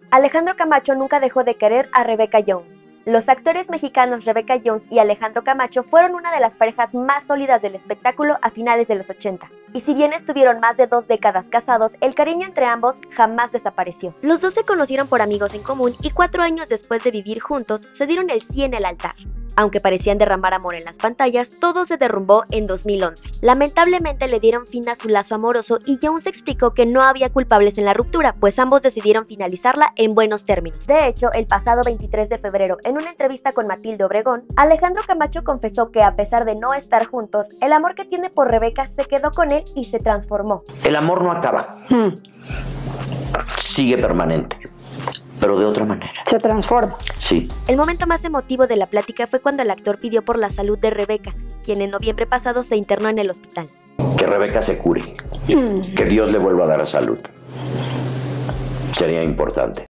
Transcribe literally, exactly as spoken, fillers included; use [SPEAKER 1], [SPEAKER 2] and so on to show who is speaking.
[SPEAKER 1] Alejandro Camacho nunca dejó de querer a Rebeca Jones. Los actores mexicanos Rebeca Jones y Alejandro Camacho fueron una de las parejas más sólidas del espectáculo a finales de los ochenta. Y si bien estuvieron más de dos décadas casados, el cariño entre ambos jamás desapareció. Los dos se conocieron por amigos en común y cuatro años después de vivir juntos, se dieron el sí en el altar. Aunque parecían derramar amor en las pantallas, todo se derrumbó en dos mil once. Lamentablemente le dieron fin a su lazo amoroso y Jones explicó que no había culpables en la ruptura, pues ambos decidieron finalizarla en buenos términos. De hecho, el pasado veintitrés de febrero, en una entrevista con Matilde Obregón, Alejandro Camacho confesó que a pesar de no estar juntos, el amor que tiene por Rebeca se quedó con él y se transformó.
[SPEAKER 2] El amor no acaba. Hmm. Sigue permanente, pero de otra manera.
[SPEAKER 3] Se transforma.
[SPEAKER 2] Sí.
[SPEAKER 1] El momento más emotivo de la plática fue cuando el actor pidió por la salud de Rebeca, quien en noviembre pasado se internó en el hospital.
[SPEAKER 2] Que Rebeca se cure. Hmm. Que Dios le vuelva a dar salud. Sería importante.